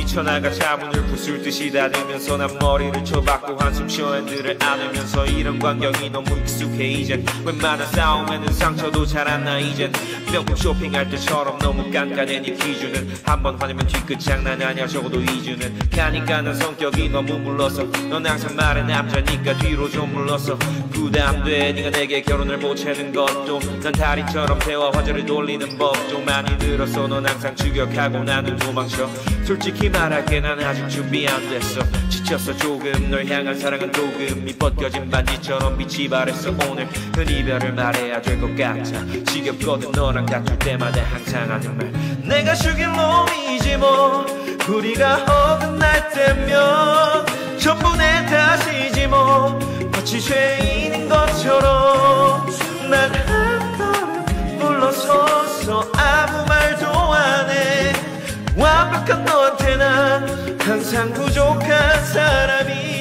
뛰쳐나가 자문을 부술듯이 닫으면서 난 머리를 쳐박고 한숨 쉬어 핸들을 안으면서 이런 광경이 너무 익숙해 이젠 웬만한 싸움에는 상처도 잘 안 나 이젠 명품 쇼핑할 때처럼 너무 깐깐해 네 기준은 한번 화내면 뒤끝 장난 아니야 적어도 2주는 가니까 난 성격이 너무 물러서 넌 항상 말해 남자니까 뒤로 좀 물러서 부담돼 네가 내게 결혼을 못 채는 것도 난 다리처럼 대화 화제를 돌리는 법도 많이 늘었어 넌 항상 추격하고 나는 도망쳐 솔직히 말할게 난 아직 준비 안 됐어 지쳤어 조금 널 향한 사랑은 조금 이 벗겨진 반지처럼 빛이 바랬어 오늘 그 이별을 말해야 될 것 같아 지겹거든 너랑 다툴 때마다 항상 하는 말 내가 죽일 놈이지 뭐 우리가 어긋날 때면 전부 내 탓이지 뭐 마치 죄인인 것처럼 난 한 걸음 물러서서 아무 말도 안 해 완벽한 너한테 난 항상 부족한 사람이